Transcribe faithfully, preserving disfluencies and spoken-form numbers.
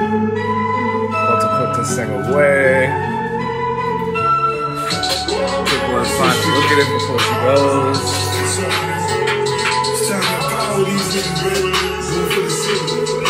About to put this thing away. Quick one, fine. Look at it before she goes.